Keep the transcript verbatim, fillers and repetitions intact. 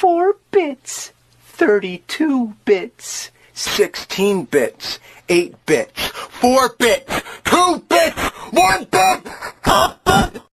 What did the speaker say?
four bits, thirty-two bits, sixteen bits, eight bits, four bits, two bits, one bit!